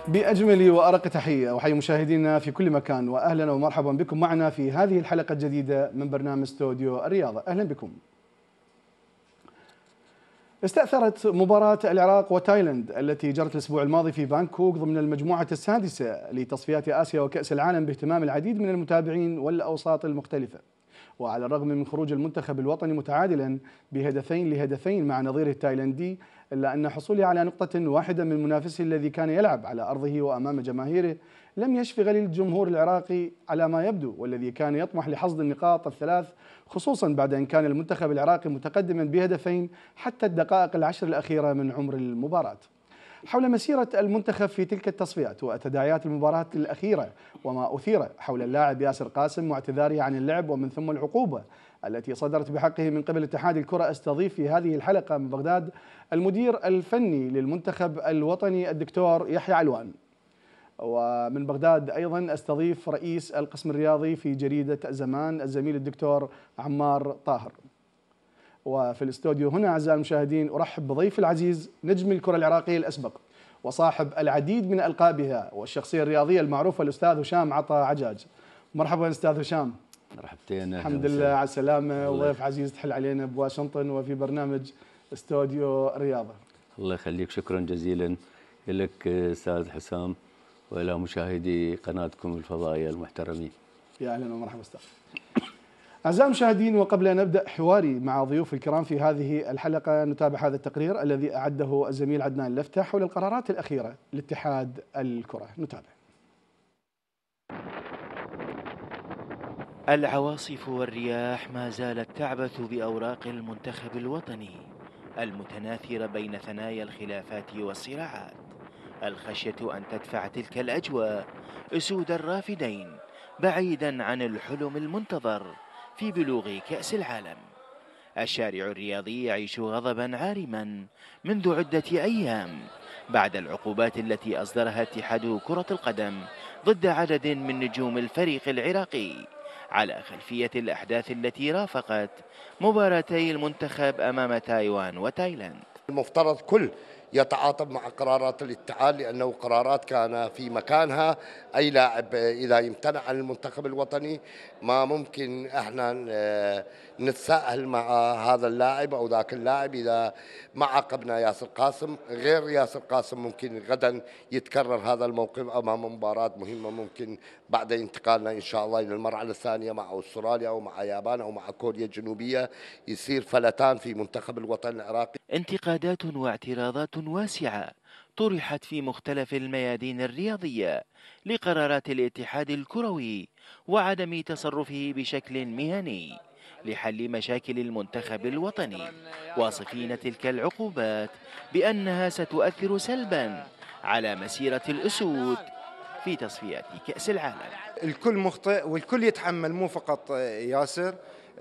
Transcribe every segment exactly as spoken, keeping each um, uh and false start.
بأجمل وأرق تحية وحي مشاهدينا في كل مكان، وأهلا ومرحبا بكم معنا في هذه الحلقة الجديدة من برنامج استوديو الرياضة. أهلا بكم. استأثرت مباراة العراق وتايلاند التي جرت الأسبوع الماضي في بانكوك ضمن المجموعة السادسة لتصفيات آسيا وكأس العالم باهتمام العديد من المتابعين والأوساط المختلفة. وعلى الرغم من خروج المنتخب الوطني متعادلا بهدفين لهدفين مع نظيره التايلندي، إلا أن حصوله على نقطة واحدة من منافسه الذي كان يلعب على أرضه وأمام جماهيره لم يشفي غليل الجمهور العراقي على ما يبدو، والذي كان يطمح لحصد النقاط الثلاث، خصوصا بعد أن كان المنتخب العراقي متقدما بهدفين حتى الدقائق العشر الأخيرة من عمر المباراة. حول مسيرة المنتخب في تلك التصفيات وتداعيات المباراة الأخيرة وما أثير حول اللاعب ياسر قاسم واعتذاره عن اللعب ومن ثم العقوبة التي صدرت بحقه من قبل اتحاد الكرة، استضيف في هذه الحلقة من بغداد المدير الفني للمنتخب الوطني الدكتور يحيى علوان، ومن بغداد أيضا استضيف رئيس القسم الرياضي في جريدة زمان الزميل الدكتور عمار طاهر. وفي الاستوديو هنا أعزائي المشاهدين أرحب بضيف العزيز نجم الكرة العراقية الأسبق وصاحب العديد من ألقابها والشخصية الرياضية المعروفة الأستاذ هشام عطا عجاج. مرحبا أستاذ هشام. مرحبتين. الحمد لله على السلامة، وضيف عزيز تحل علينا بواشنطن وفي برنامج استوديو الرياضة. الله يخليك، شكرا جزيلا لك أستاذ حسام وإلى مشاهدي قناتكم الفضائية المحترمين. يا أهلا ومرحبا أستاذ. أعزائي المشاهدين، وقبل أن نبدأ حواري مع ضيوف الكرام في هذه الحلقة نتابع هذا التقرير الذي أعده الزميل عدنان لفتة حول القرارات الأخيرة لاتحاد الكرة. نتابع. العواصف والرياح ما زالت تعبث بأوراق المنتخب الوطني المتناثرة بين ثنايا الخلافات والصراعات، الخشية أن تدفع تلك الأجواء أسود الرافدين بعيدا عن الحلم المنتظر في بلوغ كأس العالم. الشارع الرياضي يعيش غضبا عارما منذ عدة أيام بعد العقوبات التي أصدرها اتحاد كرة القدم ضد عدد من نجوم الفريق العراقي على خلفية الأحداث التي رافقت مباراتي المنتخب أمام تايوان وتايلاند. المفترض كل يتعاطف مع قرارات الاتحاد لأنه قرارات كان في مكانها. أي لاعب إذا يمتنع عن المنتخب الوطني ما ممكن احنا نتساهل مع هذا اللاعب أو ذاك اللاعب. إذا ما عاقبنا ياسر قاسم، غير ياسر قاسم ممكن غدا يتكرر هذا الموقف أمام مباراة مهمة ممكن بعد انتقالنا إن شاء الله إلى المرحلة الثانية مع أستراليا أو مع اليابان أو مع كوريا الجنوبية، يصير فلتان في منتخب الوطن العراقي. انتقادات واعتراضات واسعة طرحت في مختلف الميادين الرياضية لقرارات الاتحاد الكروي وعدم تصرفه بشكل مهني لحل مشاكل المنتخب الوطني، واصفين تلك العقوبات بأنها ستؤثر سلبا على مسيرة الأسود في تصفيات كأس العالم. الكل مخطئ والكل يتحمل، مو فقط ياسر.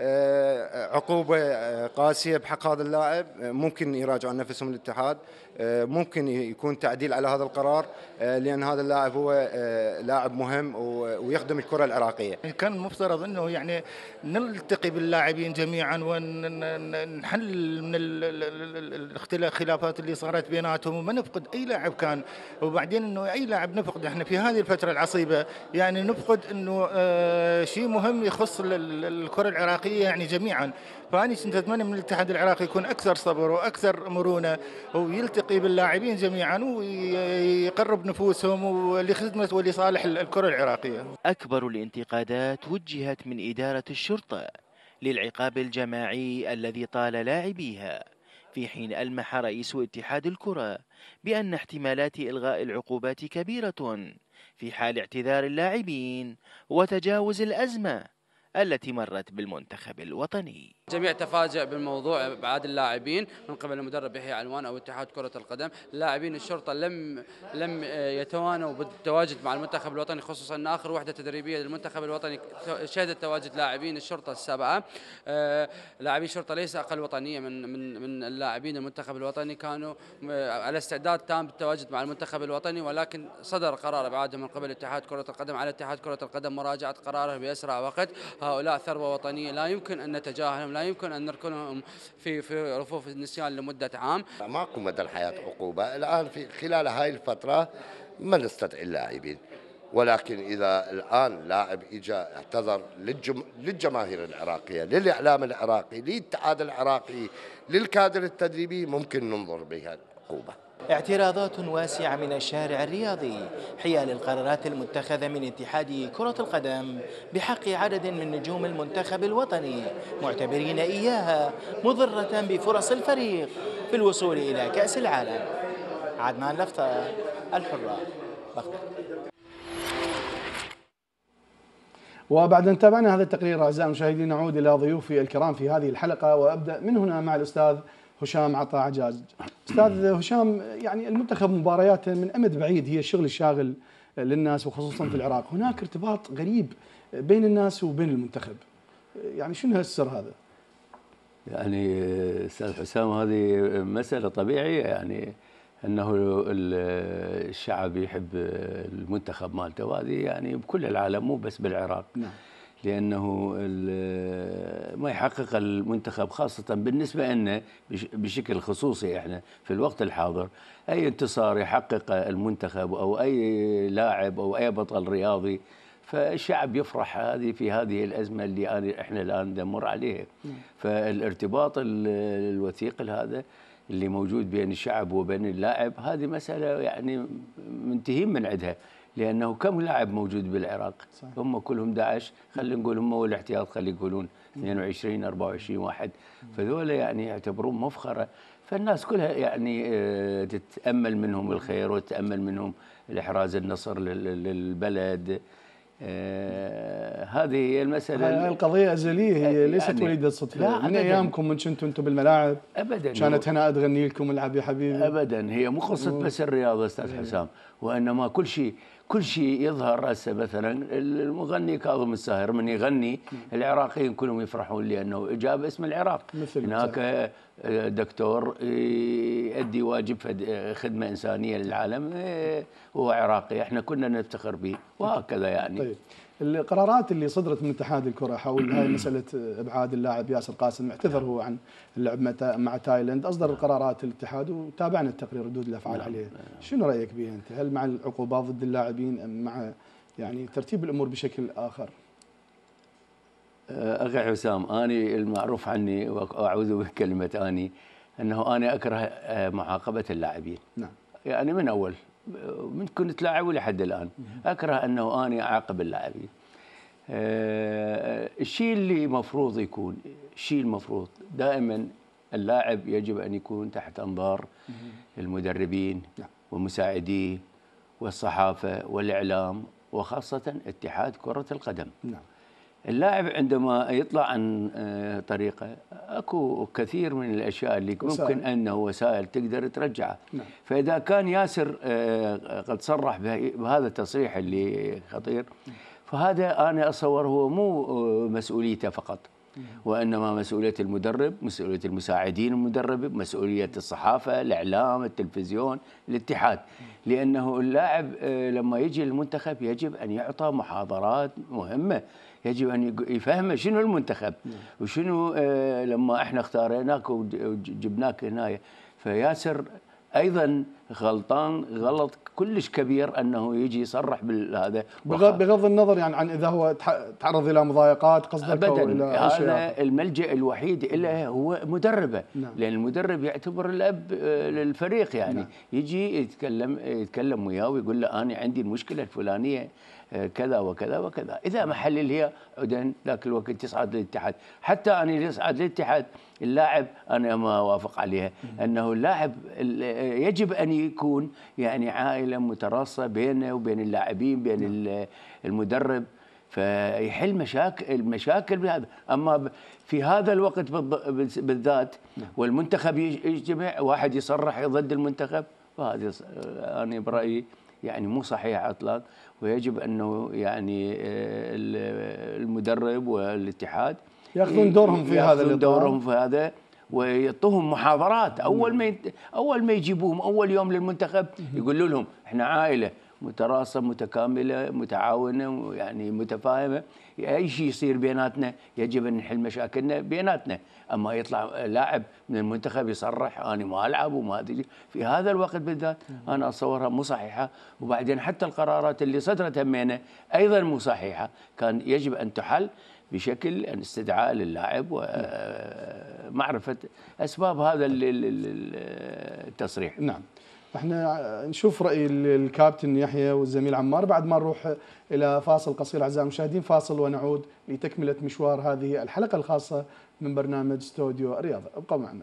عقوبة قاسية بحق هذا اللاعب، ممكن يراجعون نفسهم الاتحاد، ممكن يكون تعديل على هذا القرار لأن هذا اللاعب هو لاعب مهم ويخدم الكرة العراقية. كان المفترض أنه يعني نلتقي باللاعبين جميعا ونحل من الخلافات اللي صارت بيناتهم وما نفقد أي لاعب كان. وبعدين أنه أي لاعب نفقد احنا في هذه الفترة العصيبة، يعني نفقد أنه شيء مهم يخص الكرة العراقية يعني جميعا. فأنا كنت أتمنى من الاتحاد العراقي يكون أكثر صبر وأكثر مرونة ويلتقي باللاعبين جميعا ويقرب نفوسهم لخدمة ولصالح الكرة العراقية. أكبر الانتقادات وجهت من إدارة الشرطة للعقاب الجماعي الذي طال لاعبيها، في حين ألمح رئيس اتحاد الكرة بأن احتمالات إلغاء العقوبات كبيرة في حال اعتذار اللاعبين وتجاوز الأزمة التي مرت بالمنتخب الوطني. جميع تفاجأ بالموضوع ابعاد اللاعبين من قبل المدرب يحيى علوان او اتحاد كرة القدم. لاعبين الشرطة لم لم يتوانوا بالتواجد مع المنتخب الوطني، خصوصا ان اخر وحدة تدريبية للمنتخب الوطني شهدت تواجد لاعبين الشرطة السبعة. لاعبي الشرطة ليس اقل وطنية من من من اللاعبين المنتخب الوطني، كانوا على استعداد تام بالتواجد مع المنتخب الوطني، ولكن صدر قرار ابعادهم من قبل اتحاد كرة القدم. على اتحاد كرة القدم مراجعة قراره باسرع وقت. هؤلاء ثروة وطنية لا يمكن ان نتجاهلهم، لا يمكن ان نركنهم في في رفوف النسيان لمدة عام. ماكو مدى الحياة عقوبة. الآن في خلال هاي الفترة ما نستدعي اللاعبين. ولكن إذا الآن لاعب إجا اعتذر للجم... للجماهير العراقية، للإعلام العراقي، للاتحاد العراقي، للكادر التدريبي، ممكن ننظر بها العقوبة. اعتراضات واسعة من الشارع الرياضي حيال القرارات المتخذة من اتحاد كرة القدم بحق عدد من نجوم المنتخب الوطني، معتبرين إياها مضرة بفرص الفريق في الوصول إلى كأس العالم. عدنان لفطة، الحرة، بغداد. وبعد أن تابعنا هذا التقرير أعزائي المشاهدين، نعود إلى ضيوفي الكرام في هذه الحلقة، وأبدأ من هنا مع الأستاذ هشام عطا عجاز. أستاذ هشام، يعني المنتخب مبارياته من أمد بعيد هي الشغل الشاغل للناس وخصوصا في العراق، هناك ارتباط غريب بين الناس وبين المنتخب، يعني شنو السر هذا؟ يعني أستاذ حسام، هذه مسألة طبيعية، يعني أنه الشعب يحب المنتخب مالته، وهذه يعني بكل العالم مو بس بالعراق. نعم. لأنه ما يحقق المنتخب خاصة بالنسبة لنا بشكل خصوصي احنا في الوقت الحاضر، أي انتصار يحقق المنتخب أو أي لاعب أو أي بطل رياضي، فالشعب يفرح هذه في هذه الأزمة اللي احنا الآن نمر عليها. فالارتباط الوثيق هذا اللي موجود بين الشعب وبين اللاعب، هذه مسألة يعني منتهين من عندها، لأنه كم لاعب موجود بالعراق؟ صحيح. هم كلهم داعش، خلينا نقول هم والاحتياط خلينا يقولون اثنين وعشرين أربعة وعشرين واحد، فذولا يعني يعتبرون مفخرة، فالناس كلها يعني تتأمل منهم الخير وتتأمل منهم الإحراز النصر للبلد. آه هذه هي المسألة. القضية أزلية، هي ليست يعني وليدة صدفة، من أيامكم من كنتوا أنتم بالملاعب أبدا كانت هنا تغني لكم العب يا حبيبي. أبدا، هي مو قصة بس الرياضة أستاذ حسام، وإنما كل شيء كل شيء يظهر هسه. مثلا المغني كاظم الساهر من يغني العراقيين كلهم يفرحون لأنه جاب اسم العراق. هناك دكتور يؤدي واجب خدمة إنسانية للعالم هو عراقي، احنا كنا نفتخر به، وهكذا يعني. طيب، القرارات اللي صدرت من اتحاد الكرة حول هاي مسألة إبعاد اللاعب ياسر قاسم، اعتذر هو عن اللعب مع تايلاند، أصدر القرارات الاتحاد وتابعنا التقرير ردود الأفعال عليه، شنو رأيك بها أنت؟ هل مع العقوبات ضد اللاعبين أم مع يعني ترتيب الأمور بشكل آخر؟ أخي حسام، أنا المعروف عني وأعوذ بكلمة أني أنه أنا أكره معاقبة اللاعبين. نعم. يعني من أول من كنت لاعب ولحد الآن أكره أنه أنا أعاقب اللاعبين. أه الشيء اللي مفروض يكون، الشيء المفروض دائما اللاعب يجب أن يكون تحت أنظار المدربين ومساعديه والصحافة والإعلام وخاصة اتحاد كرة القدم. نعم. اللاعب عندما يطلع عن طريقه اكو كثير من الاشياء اللي وسائل. ممكن انه وسائل تقدر ترجعه. نعم. فاذا كان ياسر قد صرح بهذا التصريح اللي خطير، فهذا انا اتصور هو مو مسؤوليته فقط، وانما مسؤوليه المدرب، مسؤوليه المساعدين المدرب، مسؤوليه الصحافه، الاعلام، التلفزيون، الاتحاد، لانه اللاعب لما يجي المنتخب يجب ان يعطى محاضرات مهمه، يجب ان يفهم شنو المنتخب وشنو آه لما احنا اختاريناك وجبناك هنا. فياسر ايضا غلطان غلط كلش كبير انه يجي يصرح بالهذا، بغض النظر يعني عن اذا هو تعرض الى مضايقات قصدك او الى هذا الملجا الوحيد له هو مدربه. نعم. لان المدرب يعتبر الاب للفريق، يعني نعم. يجي يتكلم يتكلم وياه ويقول له انا عندي المشكله الفلانيه كذا وكذا وكذا، اذا ما حلل هي عدن ذاك الوقت تصعد للاتحاد. حتى انا يصعد للاتحاد اللاعب انا ما اوافق عليها، انه اللاعب يجب ان يكون يعني عائله متراصه بينه وبين اللاعبين، بين المدرب، فيحل مشاكل المشاكل بهذا. اما في هذا الوقت بالذات والمنتخب يجتمع واحد يصرح ضد المنتخب، وهذا انا برايي يعني مو صحيح اطلاق، ويجب انه يعني المدرب والاتحاد ياخذون دورهم في هذا ياخذون دورهم في هذا ويعطوهم محاضرات. اول ما اول ما يجيبوهم اول يوم للمنتخب يقولوا لهم احنا عائله متراصه متكامله متعاونه يعني متفاهمه، اي شيء يصير بيناتنا يجب ان نحل مشاكلنا بيناتنا، اما يطلع لاعب من المنتخب يصرح انا ما العب وما ادري، في هذا الوقت بالذات انا اتصورها مو صحيحه. وبعدين حتى القرارات اللي صدرت همينه ايضا مو صحيحه، كان يجب ان تحل بشكل استدعاء للاعب ومعرفه اسباب هذا التصريح. نعم. احنا نشوف راي الكابتن يحيى والزميل عمار بعد ما نروح الى فاصل قصير. اعزائي المشاهدين فاصل ونعود لتكمله مشوار هذه الحلقه الخاصه من برنامج استوديو الرياضه، ابقوا معنا.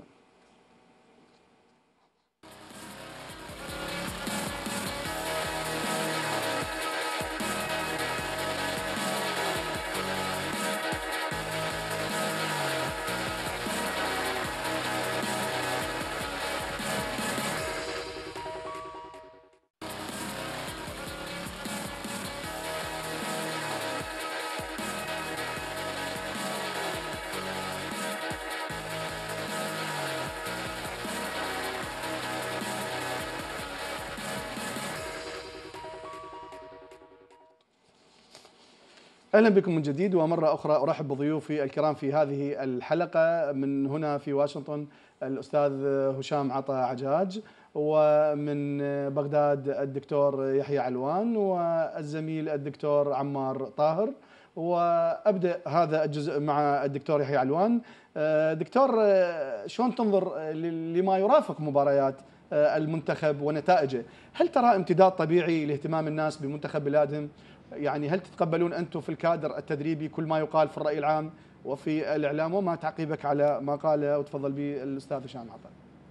اهلا بكم من جديد، ومره اخرى ارحب بضيوفي الكرام في هذه الحلقه من هنا في واشنطن الاستاذ هشام عطا عجاج، ومن بغداد الدكتور يحيى علوان، والزميل الدكتور عمار طاهر. وابدا هذا الجزء مع الدكتور يحيى علوان. دكتور، شلون تنظر لما يرافق مباريات المنتخب ونتائجه؟ هل ترى امتداد طبيعي لاهتمام الناس بمنتخب بلادهم؟ يعني هل تتقبلون أنتم في الكادر التدريبي كل ما يقال في الرأي العام وفي الإعلام؟ وما تعقيبك على ما قاله وتفضل به الأستاذ هشام عطا.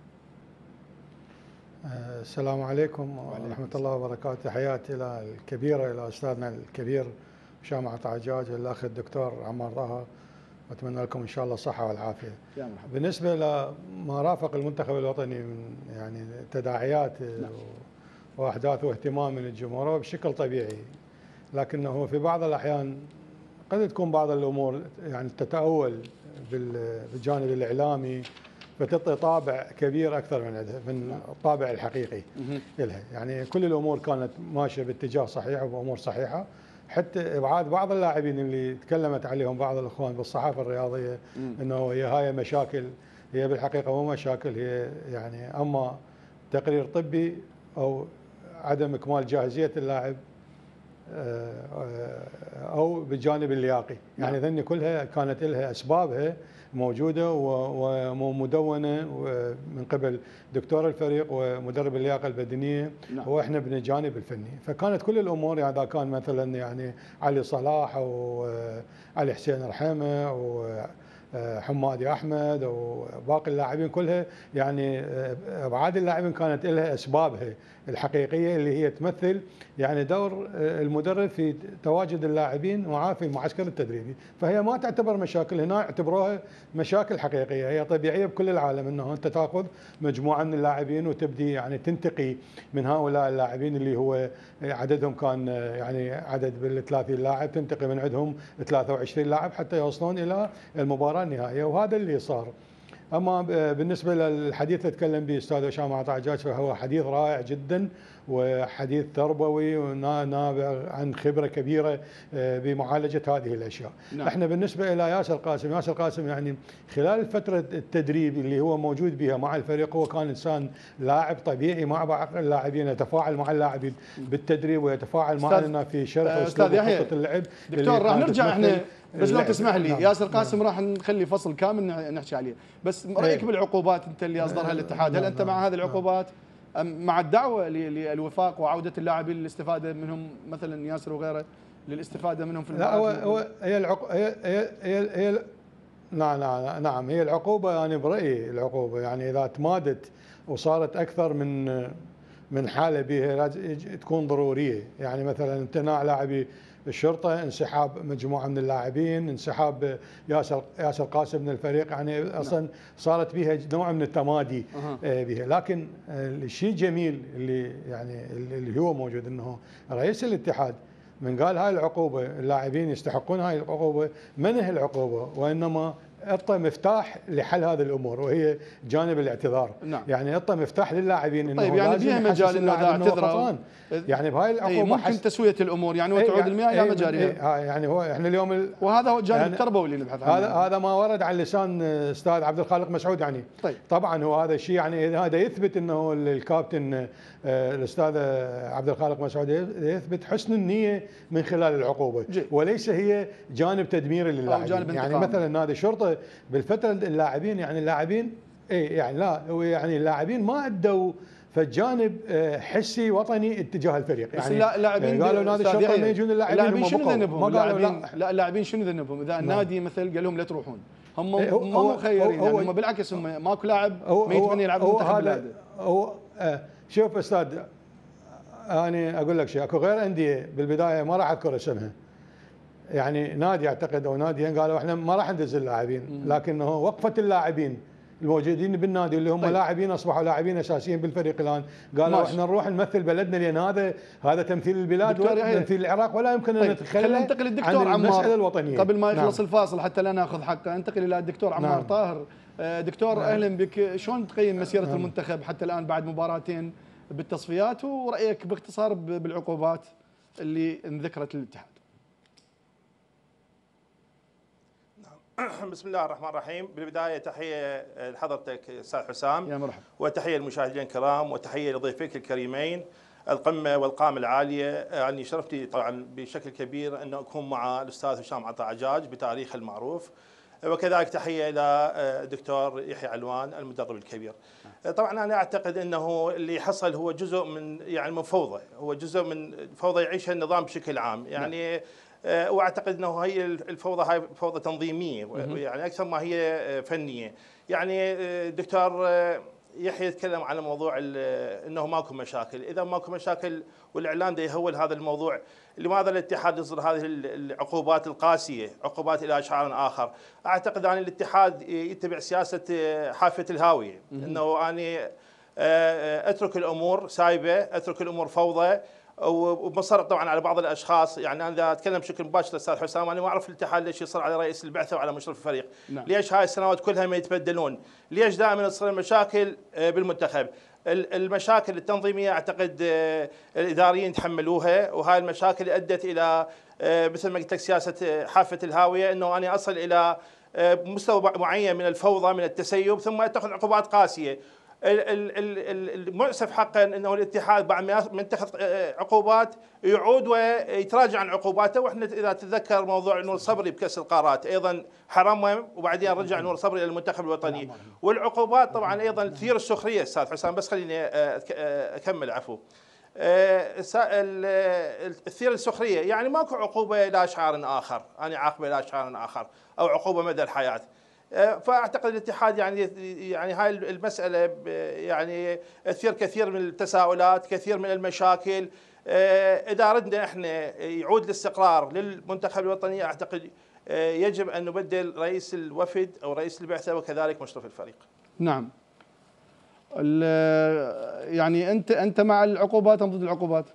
السلام عليكم ورحمة الله وبركاته. تحياتي إلى الكبيرة إلى أستاذنا الكبير هشام عطا عجاج، الأخ الدكتور عمار طاهر، وأتمنى لكم إن شاء الله الصحة والعافية. بالنسبة لما رافق المنتخب الوطني من يعني تداعيات وأحداث واهتمام من الجمهور بشكل طبيعي، لكنه في بعض الأحيان قد تكون بعض الأمور يعني تتأول بالجانب الإعلامي فتعطي طابع كبير أكثر من من الطابع الحقيقي لها. يعني كل الأمور كانت ماشية باتجاه صحيح وبأمور صحيحة، حتى إبعاد بعض اللاعبين اللي تكلمت عليهم بعض الإخوان بالصحافة الرياضية أنه هي هاي مشاكل، هي بالحقيقة مو مشاكل، هي يعني أما تقرير طبي أو عدم إكمال جاهزية اللاعب أو بالجانب اللياقي. يعني ذني كلها كانت لها أسبابها موجودة ومدونة من قبل دكتور الفريق ومدرب اللياقة البدنية وإحنا بالجانب الفني. فكانت كل الأمور يعني إذا كان مثلا يعني علي صلاح أو علي حسين رحمة أو حمادي احمد وباقي اللاعبين كلها، يعني ابعاد اللاعبين كانت لها اسبابها الحقيقيه اللي هي تمثل يعني دور المدرب في تواجد اللاعبين معاه في المعسكر التدريبي. فهي ما تعتبر مشاكل، هنا اعتبروها مشاكل حقيقيه، هي طبيعيه بكل العالم انه انت تاخذ مجموعه من اللاعبين وتبدي يعني تنتقي من هؤلاء اللاعبين اللي هو عددهم كان يعني عدد بال ثلاثين لاعب، تنتقي من عندهم ثلاثة وعشرين لاعب حتى يوصلون الى المباراه النهائيه، وهذا اللي صار. اما بالنسبه للحديث اللي تكلم به استاذ هشام عطا عجاج فهو حديث رائع جدا وحديث تربوي ونابع عن خبره كبيره بمعالجه هذه الاشياء. نعم. احنا بالنسبه الى ياسر قاسم، ياسر قاسم يعني خلال الفتره التدريب اللي هو موجود بها مع الفريق هو كان انسان لاعب طبيعي مع بعض اللاعبين، يتفاعل مع اللاعبين بالتدريب ويتفاعل معنا في شرح اسلوب خطه اللعب. دكتور راح نرجع احنا بس لو تسمح لي. نعم. ياسر قاسم راح نخلي فصل كامل نحكي عليه، بس رايك ايه. بالعقوبات انت اللي اصدرها الاتحاد، هل انت مع هذه العقوبات ام مع الدعوه للوفاق وعوده اللاعبين للاستفاده منهم مثلا ياسر وغيره للاستفاده منهم في لا هو هو هي العق... هي هي هي, هي نعم نعم نعم هي العقوبه يعني يعني برايي العقوبه يعني اذا تمادت وصارت اكثر من من حاله بها لازم تكون ضروريه. يعني مثلا امتناع لاعبي الشرطه، انسحاب مجموعه من اللاعبين، انسحاب ياسر ياسر قاسم من الفريق، يعني اصلا صارت بها نوع من التمادي بها. لكن الشيء الجميل اللي يعني اللي هو موجود انه رئيس الاتحاد من قال هاي العقوبه اللاعبين يستحقون هاي العقوبه، منه العقوبه وانما اعطى مفتاح لحل هذه الامور وهي جانب الاعتذار. نعم. يعني اعطى مفتاح للاعبين انه طيب يعني فيها مجال انه اذا اعتذروا يعني بهاي العقوبه ممكن حس... تسويه الامور يعني وتعود يعني المياه الى مجاريها. يعني هو احنا اليوم ال... وهذا هو الجانب يعني التربوي اللي نبحث عنه. هذا يعني. هذا ما ورد عن لسان استاذ عبد الخالق مسعود يعني. طيب. طبعا هو هذا الشيء يعني هذا يثبت انه الكابتن الاستاذ عبد الخالق مسعود يثبت حسن النيه من خلال العقوبه جي. وليس هي جانب تدميري للاعبين. يعني مثلا نادي الشرطه بالفتره اللاعبين يعني اللاعبين اي يعني لا هو يعني اللاعبين ما ادوا فالجانب حسي وطني اتجاه الفريق. يعني لا اللاعبين قالوا نادي الشرطه ما يجون اللاعبين شنو ذنبهم؟ ما قالوا لا لا اللاعبين شنو ذنبهم؟ اذا النادي مثل قال لهم لا تروحون هم ما مخيرين يعني هم بالعكس هم ماكو لاعب ما يتمنى يلعب منتخب بلاده. هو آه شوف استاذ انا اقول لك شيء اكو غير انديه بالبدايه ما راح اذكر اسمها يعني نادي اعتقد او ناديين قالوا احنا ما راح ندز اللاعبين لكنه وقفه اللاعبين الموجودين بالنادي اللي هم طيب. لاعبين اصبحوا لاعبين اساسيين بالفريق الان قالوا ماشي. احنا نروح نمثل بلدنا لان هذا هذا تمثيل البلاد وتمثيل العراق ولا يمكن ان طيب. نتخلى ننتقل للدكتور عمار المساله الوطنيه قبل ما يخلص نعم. الفاصل حتى لا ناخذ حقه انتقل الى الدكتور عمار نعم. طاهر. دكتور نعم. اهلا بك. شلون تقيم مسيره نعم. المنتخب حتى الان بعد مباراتين بالتصفيات ورايك باختصار بالعقوبات اللي انذكرت للاتحاد؟ بسم الله الرحمن الرحيم. بالبدايه تحيه لحضرتك استاذ حسام يا مرحبا وتحيه للمشاهدين الكرام وتحيه لضيفيك الكريمين. القمه والقامه العاليه يعني شرفتي طبعا بشكل كبير ان اكون مع الاستاذ هشام عطا عجاج بتاريخه المعروف وكذلك تحيه الى الدكتور يحيى علوان المدرب الكبير. طبعا انا اعتقد انه اللي حصل هو جزء من يعني من فوضى هو جزء من فوضى يعيشها النظام بشكل عام يعني واعتقد انه هي الفوضى هاي فوضى تنظيميه يعني اكثر ما هي فنيه. يعني الدكتور يحيى يتكلم على موضوع انه ماكو مشاكل، اذا ماكو مشاكل والاعلام ده يهول هذا الموضوع لماذا الاتحاد يصدر هذه العقوبات القاسيه عقوبات الى اشعار اخر؟ اعتقد ان الاتحاد يتبع سياسه حافه الهاويه انه اني اترك الامور سايبه اترك الامور فوضى ومصر طبعا على بعض الاشخاص. يعني انا اتكلم بشكل مباشر استاذ حسام انا ما اعرف الاتحاد ليش يصر على رئيس البعثه وعلى مشرف الفريق نعم. ليش هاي السنوات كلها ما يتبدلون؟ ليش دائما تصير مشاكل بالمنتخب؟ المشاكل التنظيميه اعتقد الاداريين تحملوها وهاي المشاكل ادت الى مثل ما قلت لك سياسه حافه الهاويه انه انا اصل الى مستوى معين من الفوضى من التسيب ثم اتخذ عقوبات قاسيه. المؤسف حقا انه الاتحاد بعد ما يتخذ عقوبات يعود ويتراجع عن عقوباته. واحنا اذا تتذكر موضوع نور صبري بكاس القارات ايضا حرمهم وبعدين رجع نور صبري الى المنتخب الوطني. والعقوبات طبعا ايضا تثير السخريه استاذ حسام بس خليني اكمل عفو. تثير السخريه يعني ماكو عقوبه الى اشعار اخر انا عاقبه الى اشعار اخر او عقوبه مدى الحياه. فاعتقد الاتحاد يعني يعني هاي المساله يعني تثير كثير من التساؤلات كثير من المشاكل. اذا ردنا احنا يعود الاستقرار للمنتخب الوطني اعتقد يجب ان نبدل رئيس الوفد او رئيس البعثه وكذلك مشرف الفريق. نعم. يعني انت انت مع العقوبات ام ضد العقوبات؟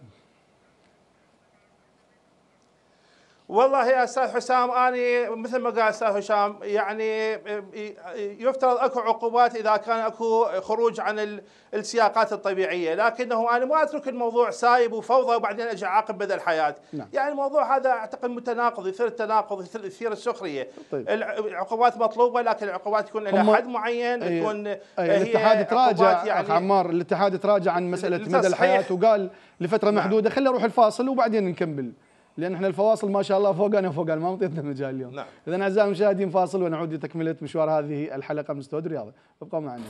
والله يا استاذ حسام انا مثل ما قال استاذ هشام يعني يفترض اكو عقوبات اذا كان اكو خروج عن السياقات الطبيعيه، لكنه انا ما اترك الموضوع سايب وفوضى وبعدين اجي اعاقب مدى الحياه. نعم. يعني الموضوع هذا اعتقد متناقض يثير التناقض يثير السخريه. طيب. العقوبات مطلوبه لكن العقوبات تكون الى حد معين أي تكون أي الاتحاد تراجع يعني اخ عمار الاتحاد تراجع عن مساله مدى الحياه وقال لفتره محدوده. نعم. خلينا نروح الفاصل وبعدين نكمل لان احنا الفواصل ما شاء الله فوقنا وفوقنا ما مطيتنا مجال اليوم. نعم. اذا اعزائي المشاهدين فاصل ونعود لتكمله مشوار هذه الحلقه من استوديو الرياضه، ابقوا معنا.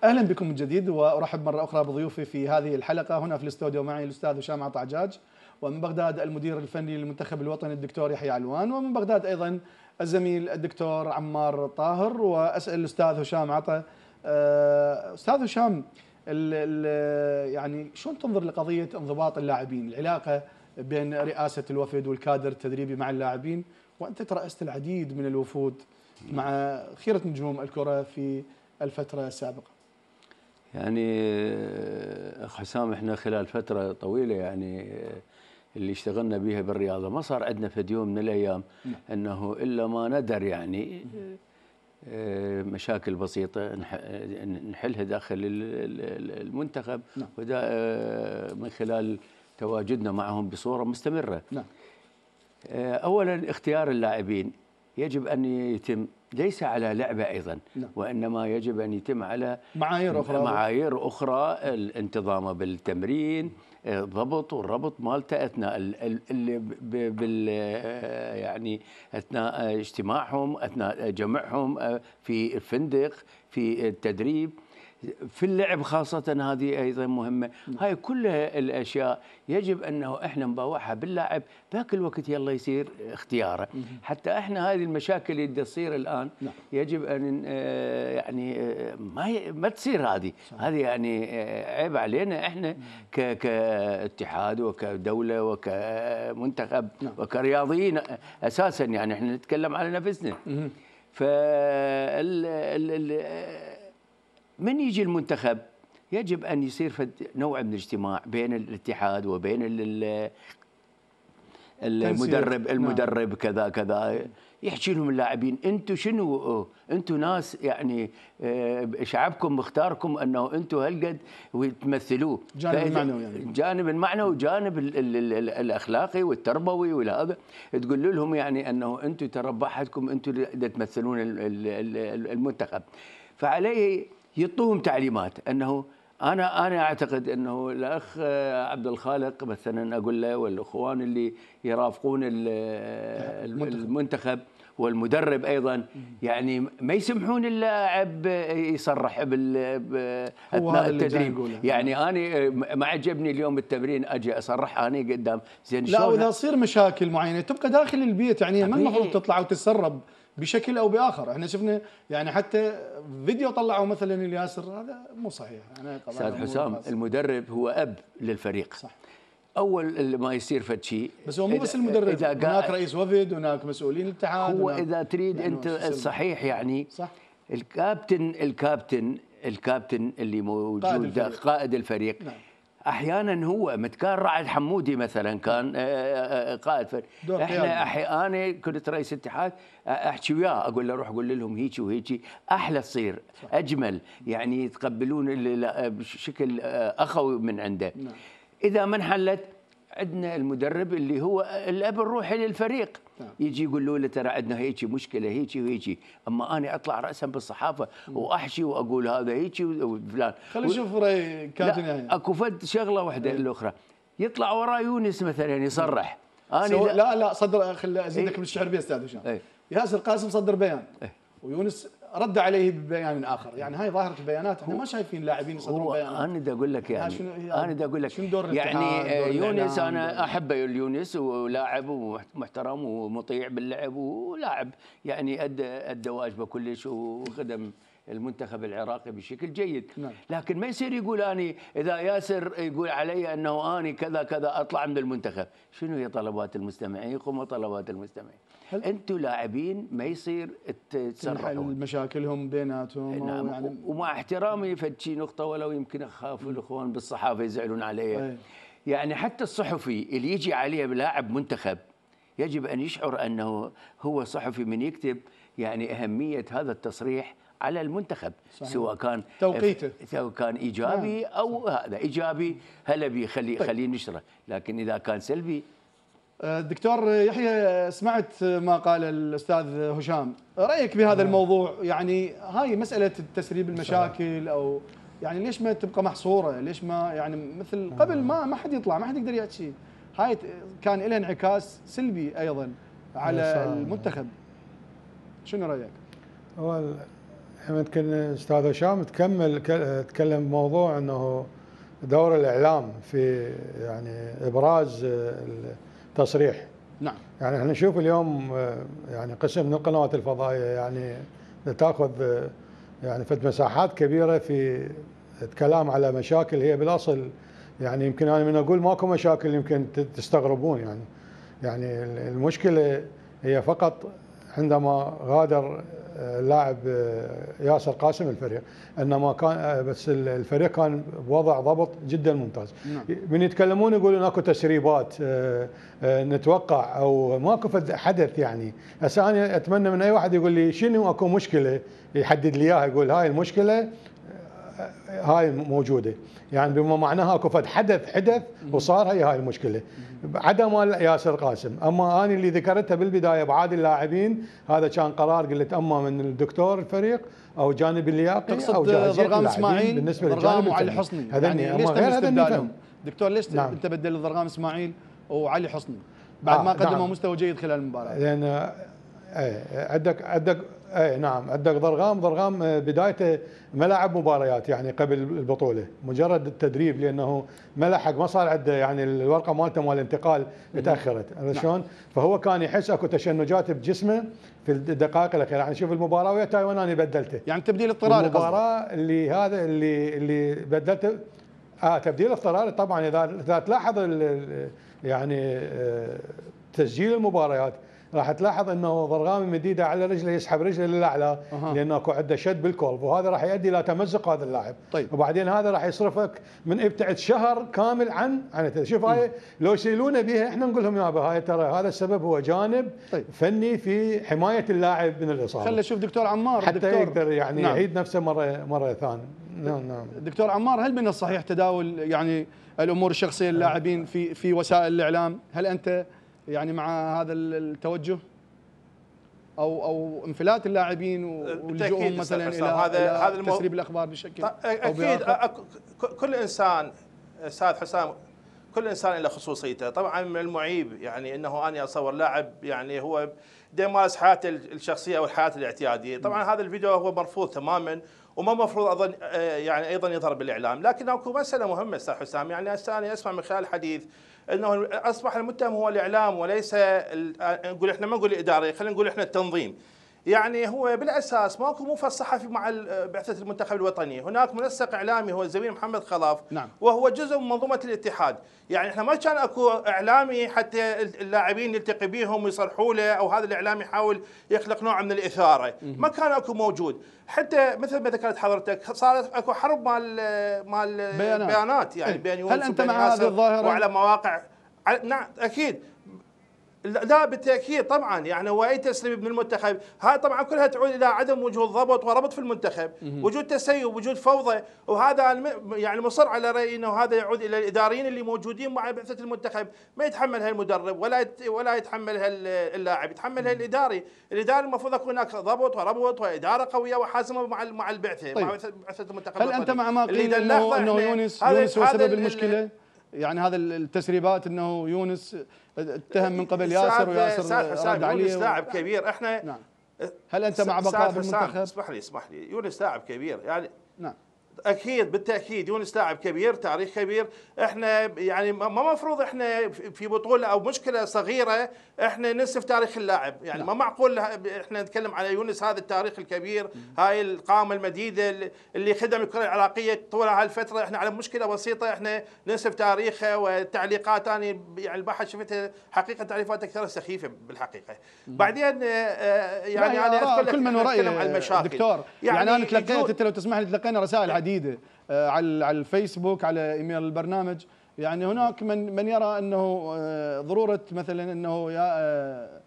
اهلا بكم من جديد، وارحب مره اخرى بضيوفي في هذه الحلقه. هنا في الاستوديو معي الاستاذ هشام عطا عجاج، ومن بغداد المدير الفني للمنتخب الوطني الدكتور يحيى علوان، ومن بغداد ايضا الزميل الدكتور عمار طاهر. واسال الاستاذ هشام عطا، استاذ هشام، ال ال يعني شلون تنظر لقضيه انضباط اللاعبين، العلاقه بين رئاسه الوفد والكادر التدريبي مع اللاعبين، وانت ترأست العديد من الوفود مع خيره نجوم الكره في الفتره السابقه؟ يعني اخ حسام، احنا خلال فتره طويله يعني اللي اشتغلنا بها بالرياضه ما صار عندنا في يوم من الايام انه الا ما ندر يعني مشاكل بسيطه نحلها داخل المنتخب، وده من خلال تواجدنا معهم بصوره مستمره. اولا اختيار اللاعبين يجب ان يتم ليس على لعبه ايضا، وانما يجب ان يتم على معايير اخرى معايير اخرى الانتظام بالتمرين، ضبط والربط مالته اثناء اللي بال يعني اثناء اجتماعهم، اثناء جمعهم في الفندق، في التدريب، في اللعب خاصة. هذه أيضا مهمة. هاي كلها الأشياء يجب أنه إحنا نباوعها باللاعب ذاك الوقت يلا يصير اختياره. حتى إحنا هذه المشاكل اللي تصير الآن يجب أن يعني ما ما تصير. هذه هذه يعني عيب علينا إحنا كاتحاد وكدولة وكمنتخب وكرياضيين أساسا، يعني إحنا نتكلم على نفسنا. فال من يجي المنتخب يجب أن يصير نوع من الاجتماع بين الاتحاد وبين المدرب المدرب كذا كذا، يحكي لهم اللاعبين انتم شنو، انتم ناس يعني شعبكم مختاركم انه انتم هالقد وتمثلوه. جانب المعنوي يعني. جانب المعنوي وجانب الاخلاقي والتربوي وهذا، تقول لهم يعني انه انتم ترى بحثكم انتم اللي تمثلون المنتخب. فعليه يعطوهم تعليمات انه انا انا اعتقد انه الاخ عبد الخالق مثلا اقول له، والاخوان اللي يرافقون المنتخب والمدرب ايضا، يعني ما يسمحون اللاعب يصرح اثناء التدريب. يعني انا ما عجبني اليوم التمرين اجي اصرح انا قدام زين. لا، واذا تصير مشاكل معينه تبقى داخل البيت، يعني ما المفروض تطلع وتتسرب بشكل او باخر. احنا شفنا يعني حتى فيديو طلعوا مثلا الياسر، هذا مو صحيح. انا استاذ حسام، المدرب هو اب للفريق. صح. اول ما يصير فد شيء، بس هو مو بس المدرب، هناك رئيس وفد، هناك مسؤولين الاتحاد. هو اذا تريد انت الصحيح يعني صح. الكابتن الكابتن الكابتن اللي موجود قائد الفريق, قائد الفريق. نعم. احيانا هو متكان رعد حمودي مثلا كان قائد فريق. احنا احيانا كنت رئيس اتحاد احكي وياه، اقول له روح قول لهم هيك وهيك، احلى تصير اجمل، يعني يتقبلون بشكل اخوي من عنده. نعم. اذا ما انحلت عندنا المدرب اللي هو الاب الروحي للفريق. نعم. يجي يقول له ترى عندنا هيك مشكله هيك وهيك، اما انا اطلع راسا بالصحافه واحكي واقول هذا هيك وفلان. خلينا نشوف راي كابتن يحيى. اكو فد شغله واحده الاخرى، يطلع ورا يونس مثلا يصرح. انا لا لا صدر، خلي ازيدك ايه؟ من الشعر بيا استاذ هشام. ايه؟ ياسر قاسم صدر بيان ايه؟ ويونس رد عليه ببيان اخر. يعني هاي ظاهره البيانات، احنا ما شايفين لاعبين يصدرون بيانات. انا بدي اقول لك يعني انا بدي اقول لك شنو دور يعني يونس، انا احبه يونس، ولاعب ومحترم ومطيع باللعب، ولاعب يعني ادى ادى واجبه كلش وخدم المنتخب العراقي بشكل جيد. نعم. لكن ما يصير يقول اني اذا ياسر يقول علي انه اني كذا كذا اطلع من المنتخب. شنو هي طلبات المستمعين؟ يقوموا طلبات المستمعين. انتم لاعبين ما يصير تسرحوا مشاكلهم بيناتهم. نعم. يعني ومع احترامي فشي نقطه، ولو يمكن اخاف الاخوان بالصحافه يزعلون علي. أي. يعني حتى الصحفي اللي يجي عليه بلاعب منتخب يجب ان يشعر انه هو صحفي من يكتب يعني اهميه هذا التصريح على المنتخب. صحيح. سواء كان توقيته سواء كان ايجابي نعم. او صح. هذا ايجابي هلا بيخلي طيب. خليه نشره، لكن اذا كان سلبي. دكتور يحيى، سمعت ما قال الاستاذ هشام، رايك بهذا نعم. الموضوع؟ يعني هاي مساله تسريب المشاكل، او يعني ليش ما تبقى محصوره؟ ليش ما يعني مثل قبل ما ما حد يطلع، ما حد يقدر يحكي؟ هاي كان لها انعكاس سلبي ايضا على المنتخب. شنو رايك؟ هو يمكن استاذ هشام تكمل تكلم بموضوع انه دور الاعلام في يعني ابراز التصريح. نعم. يعني احنا نشوف اليوم يعني قسم من القنوات الفضائيه يعني تاخذ يعني فد مساحات كبيره في الكلام على مشاكل هي بالاصل يعني يمكن انا من اقول ماكو مشاكل يمكن تستغربون يعني يعني المشكله هي فقط عندما غادر اللاعب ياسر قاسم الفريق، انما كان بس الفريق كان بوضع ضبط جدا ممتاز. نعم. من يتكلمون يقولون اكو تسريبات نتوقع او ماكو حدث يعني. هسه انا اتمنى من اي واحد يقول لي شنو اكو مشكله يحدد لي اياها، يقول هاي المشكله هاي موجوده، يعني بما معناها اكو فد حدث حدث وصار هي هاي المشكله عدم ياسر قاسم. اما انا اللي ذكرتها بالبدايه بعاد اللاعبين هذا كان قرار قلت اما من الدكتور الفريق او جانب اللياقي او جاهزيه ضرغام اسماعيل بالنسبه للجانب وعلي حصني. يعني ليش تم استبدالهم؟ دكتور ليش نعم. انت بدل ضرغام اسماعيل وعلي حصني بعد آه ما قدموا نعم. مستوى جيد خلال المباراه؟ لان ايه عندك عندك اي نعم عندك ضرغام ضرغام بدايته ما لعب مباريات يعني قبل البطوله، مجرد التدريب لانه ما لحق ما صار عنده يعني الورقه مالته مال الانتقال تاخرت عرفت شلون؟ فهو كان يحس اكو تشنجات بجسمه في الدقائق الاخيره. يعني شوف المباراه ويا تايوان انا بدلته يعني تبديل اضطراري. المباراه اللي هذا اللي اللي بدلته اه تبديل اضطراري طبعا. اذا اذا تلاحظ يعني تسجيل المباريات راح تلاحظ انه ضرغام مديده على رجله يسحب رجله للاعلى أه. لانه اكو عنده شد بالكولب وهذا راح يؤدي الى تمزق هذا اللاعب. طيب. وبعدين هذا راح يصرفك من ابتعد شهر كامل عن عن شوف هاي لو يشيلونه بها احنا نقول لهم يابا هاي ترى هذا السبب هو جانب طيب. فني في حمايه اللاعب من الاصابه. خلينا نشوف دكتور عمار حتى دكتور يقدر يعني نعم. يعيد نفسه مره مره ثانيه. نعم نعم. دكتور عمار هل من الصحيح تداول يعني الامور الشخصيه للاعبين في في وسائل الاعلام؟ هل انت يعني مع هذا التوجه؟ او او انفلات اللاعبين ولجوءهم مثلا الى هذا هذا تسريب الاخبار بشكل اكيد كل انسان استاذ حسام كل انسان له خصوصيته. طبعا من المعيب يعني انه انا اصور لاعب يعني هو يمارس حياته الشخصيه او الحياه الاعتياديه. طبعا هذا الفيديو هو مرفوض تماما وما مفروض اظن يعني ايضا يظهر بالاعلام. لكن اكو مساله مهمه استاذ حسام، يعني هسه انا اسمع من خلال الحديث انه اصبح المتهم هو الاعلام وليس نقول احنا ما نقول الاداره، خلينا نقول احنا التنظيم. يعني هو بالاساس ماكو موفد صحفي مع بعثه المنتخب الوطني، هناك منسق اعلامي هو الزميل محمد خلاف نعم. وهو جزء من منظومه الاتحاد. يعني احنا ما كان اكو اعلامي حتى اللاعبين يلتقي بهم ويصرحوا له او هذا الاعلام يحاول يخلق نوع من الاثاره، ما كان اكو موجود. حتى مثل ما ذكرت حضرتك صارت اكو حرب مال مال بيانات, بيانات يعني بين يونس. هل انت مع هذه الظاهره؟ وعلى مواقع نعم اكيد لا بالتاكيد طبعا. يعني هو اي تسريب من المنتخب هاي طبعا كلها تعود الى عدم وجود ضبط وربط في المنتخب، وجود تسيب وجود فوضى، وهذا يعني مصر على رايي انه هذا يعود الى الاداريين اللي موجودين مع بعثه المنتخب. ما يتحملها المدرب ولا ولا يتحملها اللاعب، يتحملها الاداري. الاداري المفروض يكون هناك ضبط وربط واداره قويه وحازمه مع مع البعثه طيب. مع بعثه المنتخب. هل انت مع ما قيل انه انه يونس يونس هو سبب المشكله؟ يعني هذا التسريبات انه يونس اتهم من قبل ياسر وياسر رد عليه. يونس لاعب كبير احنا نعم. هل انت مع بقاء بالمنتخب؟ اسمح لي اسمح لي يونس لاعب كبير يعني نعم اكيد بالتاكيد يونس لاعب كبير تاريخ كبير. احنا يعني ما مفروض احنا في بطوله او مشكله صغيره احنا ننسف تاريخ اللاعب. يعني لا. ما معقول احنا نتكلم على يونس هذا التاريخ الكبير م. هاي القامه المديده اللي خدم الكره العراقيه طول هالفتره، احنا على مشكله بسيطه احنا ننسف تاريخه. والتعليقات انا يعني البحث شفتها حقيقه تعريفات اكثر سخيفه بالحقيقه. م. بعدين يعني انا اذكر كل من ورأي دكتور يعني, يعني انا تلقيت انت لو تسمح لي تلقينا رسائل عديده على على الفيسبوك على ايميل البرنامج. يعني هناك من من يرى انه ضروره مثلا انه يا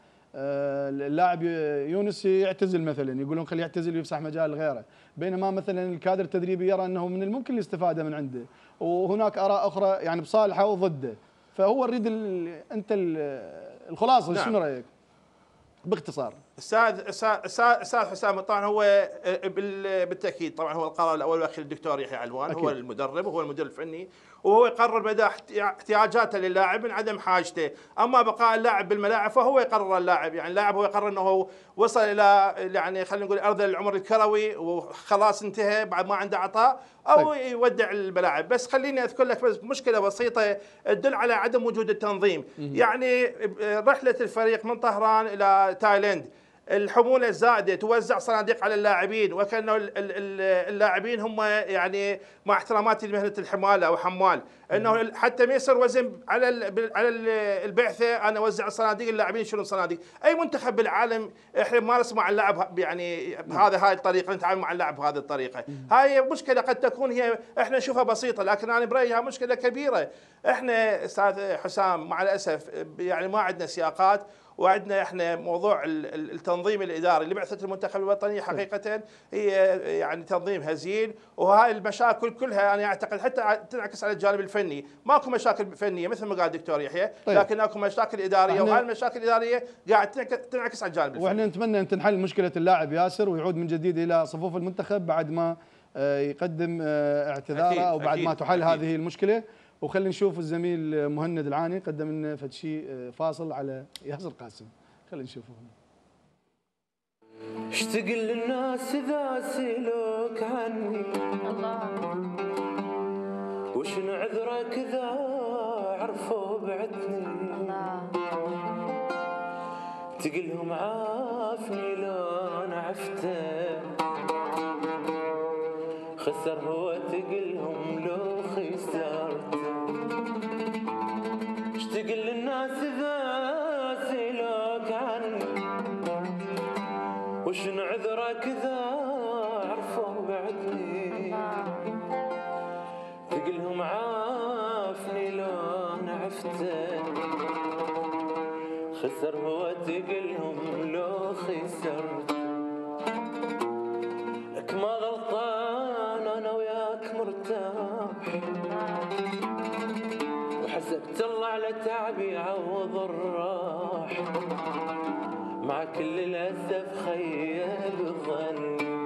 اللاعب يونس يعتزل مثلا، يقولون خليه يعتزل ويفسح مجال لغيره، بينما مثلا الكادر التدريبي يرى انه من الممكن الاستفاده من عنده، وهناك اراء اخرى يعني بصالحه وضده. فهو نريد انت الخلاصه. نعم. شنو رايك باختصار؟ استاذ استاذ حسام طبعا هو بالتاكيد طبعا هو القرار الاول والاخير الدكتور يحيى علوان أكيد. هو المدرب وهو المدير الفني، وهو يقرر مدى احتياجاته للاعب من عدم حاجته، اما بقاء اللاعب بالملاعب فهو يقرر اللاعب، يعني اللاعب هو يقرر انه هو وصل الى يعني خلينا نقول ارذل العمر الكروي وخلاص انتهى بعد ما عنده عطاء او طيب. يودع الملاعب. بس خليني اذكر لك بس مشكله بسيطه تدل على عدم وجود التنظيم. يعني رحله الفريق من طهران الى تايلاند الحموله الزائده توزع صناديق على اللاعبين، وكانه اللاعبين هم يعني مع احتراماتي لمهنه الحماله او حمال، انه حتى ما يصير وزن على على البعثه انا اوزع الصناديق اللاعبين يشيلون صناديق. اي منتخب بالعالم احنا ما نسمع اللاعب يعني بهذا هاي الطريقه، نتعامل مع اللاعب بهذه الطريقه. هاي مشكله قد تكون هي احنا نشوفها بسيطه، لكن انا برايي مشكله كبيره. احنا استاذ حسام مع الاسف يعني ما عندنا سياقات، وعندنا احنا موضوع التنظيم الاداري لبعثه المنتخب الوطني حقيقه هي يعني تنظيم هزيل، وهاي المشاكل كلها انا اعتقد حتى تنعكس على الجانب الفني. ماكو مشاكل فنيه مثل ما قال الدكتور يحيى، طيب. لكن اكو مشاكل اداريه، وهاي المشاكل الاداريه قاعد تنعكس على الجانب الفني. واحنا نتمنى ان تنحل مشكله اللاعب ياسر ويعود من جديد الى صفوف المنتخب بعد ما يقدم اعتذاره او بعد ما تحل أكيد. هذه المشكله. وخلينا نشوف الزميل مهند العاني قدم لنا فد شيء فاصل على ياسر قاسم، خلينا نشوفه. اشتاق للناس اذا سلوك عني الله، وشن عذرك اذا عرفوا بعدني الله، تقلهم عافني لو انا عفته، خسر هو تقلهم لو خسرت، اشتاق للناس اذا سلوك عني، وشن عذرك اذا عرفوا بعدني، تقلهم عافني لو انا عفته، خسر هو تقلهم لو خسرت، لك ما غلطان انا وياك مرتاح، وحسبت الله على تعبي عوض الراح، مع كل الأسف خيب ظني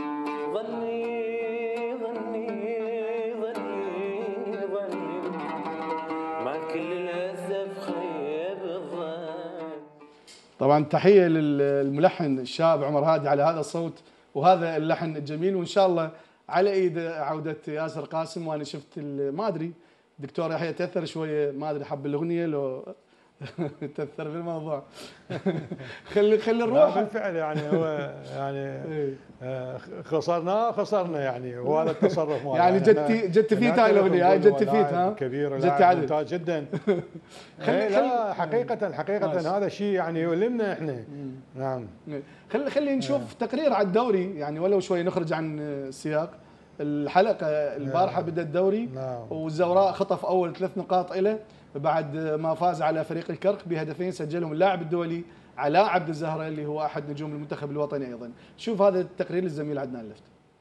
ظني ظني ظني ظني، مع كل الأسف خيب ظني. طبعا تحية للملحن الشاب عمر هادي على هذا الصوت وهذا اللحن الجميل، وإن شاء الله على ايد عودة ياسر قاسم. وأنا شفت ما أدري دكتور يحيى تأثر شوية، ما أدري حب الأغنية لو تأثر بالموضوع. خلي خلي نروح. بالفعل يعني هو يعني خسرنا خسرنا يعني، وهذا التصرف ماله يعني جدتي جدتي فيت هاي الاغنيه، هاي جدتي فيت ها كبير لاعب ممتاز جدا. لا حقيقه حقيقه هذا شيء يعني يؤلمنا احنا. نعم خلي خلي نشوف تقرير على الدوري يعني ولو شوي نخرج عن السياق. الحلقه البارحه بدا الدوري والزوراء خطف اول ثلاث نقاط له بعد ما فاز على فريق الكرك بهدفين سجلهم اللاعب الدولي علاء عبد الزهره اللي هو احد نجوم المنتخب الوطني ايضا. شوف هذا التقرير للزميل عدنان لفت.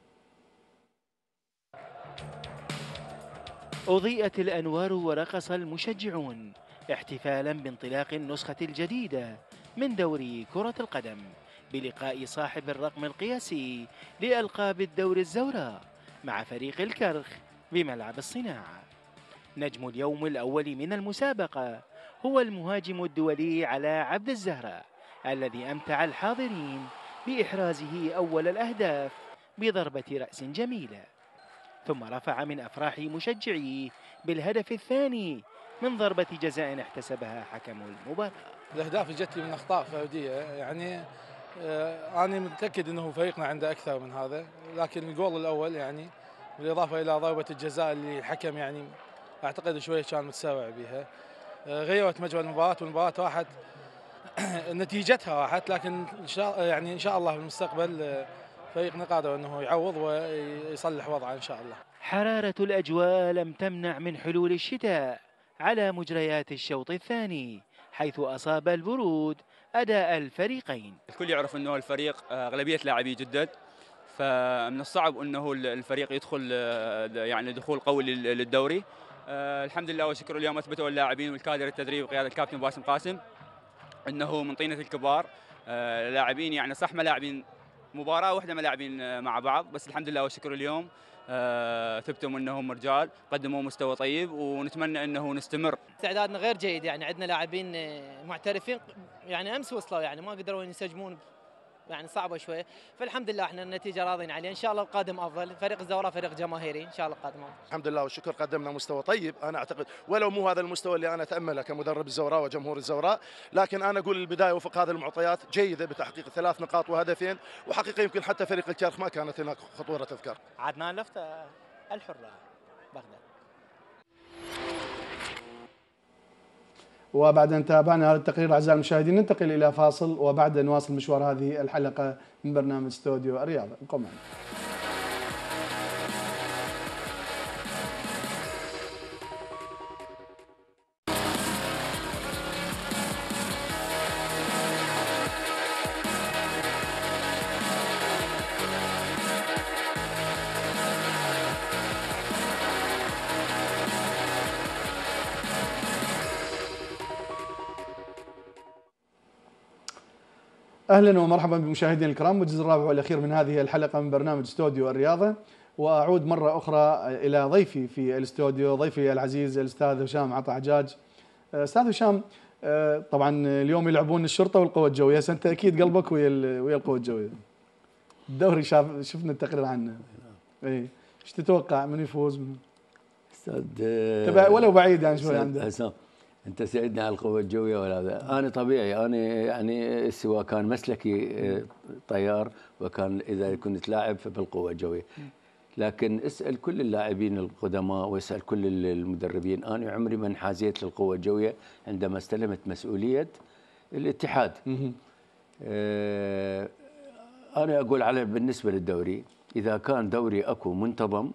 أضيئت الأنوار ورقص المشجعون احتفالا بانطلاق النسخة الجديدة من دوري كرة القدم بلقاء صاحب الرقم القياسي لألقاب الدوري الزوراء مع فريق الكرخ بملعب الصناعة. نجم اليوم الأول من المسابقة هو المهاجم الدولي علاء عبد الزهرة الذي أمتع الحاضرين بإحرازه أول الأهداف بضربة رأس جميلة، ثم رفع من أفراح مشجعيه بالهدف الثاني من ضربة جزاء احتسبها حكم المباراة. الأهداف جت لي من أخطاء فردية، يعني آه أنا متأكد أنه فريقنا عنده أكثر من هذا، لكن الجول الأول يعني بالإضافة إلى ضربة الجزاء اللي الحكم يعني أعتقد شوية كان متسرع بها، آه غيرت مجرى المباراة والمباراة راحت نتيجتها راحت، لكن إن شاء يعني إن شاء الله في المستقبل فريقنا قادر أنه يعوض ويصلح وضعه إن شاء الله. حرارة الأجواء لم تمنع من حلول الشتاء على مجريات الشوط الثاني، حيث أصاب البرود أداء الفريقين. الكل يعرف أنه الفريق أغلبية لاعبي جدد، فمن الصعب أنه الفريق يدخل يعني دخول قوي للدوري. الحمد لله وشكر اليوم أثبتوا اللاعبين والكادر التدريب بقيادة الكابتن باسم قاسم أنه من طينة الكبار، لاعبين يعني صح ما لاعبين مباراه واحده ما لاعبين مع بعض، بس الحمد لله والشكر اليوم ثبتوا انهم رجال قدموا مستوى طيب، ونتمنى انه نستمر. استعدادنا غير جيد، يعني عندنا لاعبين محترفين يعني امس وصلوا يعني ما قدروا ينسجمون، يعني صعبه شويه، فالحمد لله احنا النتيجه راضين عليها، ان شاء الله القادم افضل. فريق الزوراء فريق جماهيري، ان شاء الله القادم افضل. الحمد لله والشكر قدمنا مستوى طيب، انا اعتقد ولو مو هذا المستوى اللي انا اتامله كمدرب الزوراء وجمهور الزوراء، لكن انا اقول البدايه وفق هذه المعطيات جيده بتحقيق ثلاث نقاط وهدفين، وحقيقه يمكن حتى فريق الكرخ ما كانت هناك خطوره تذكر. عدنان لفته الحره بغداد. وبعد أن تابعنا هذا التقرير أعزائي المشاهدين ننتقل إلى فاصل، وبعد نواصل مشوار هذه الحلقة من برنامج استوديو الرياضة. ابقوا معنا. اهلا ومرحبا بمشاهدينا الكرام، والجزء الرابع والاخير من هذه الحلقه من برنامج استوديو الرياضه، واعود مره اخرى الى ضيفي في الاستوديو، ضيفي العزيز الاستاذ هشام عطا حجاج. استاذ هشام، طبعا اليوم يلعبون الشرطه والقوه الجويه، انت اكيد قلبك ويا ويا القوه الجويه. الدوري شاف شفنا التقرير عنه. اي ايش تتوقع من يفوز؟ استاذ تبع ولو بعيد يعني شوي عنده. انت سألتني على القوة الجوية ولا هذا، انا طبيعي انا يعني سواء كان مسلكي طيار وكان اذا كنت لاعب فبالقوة الجوية، لكن اسال كل اللاعبين القدماء واسال كل المدربين، انا عمري ما انحازيت للقوة الجوية عندما استلمت مسؤولية الاتحاد. اه انا اقول على بالنسبة للدوري، اذا كان دوري اكو منتظم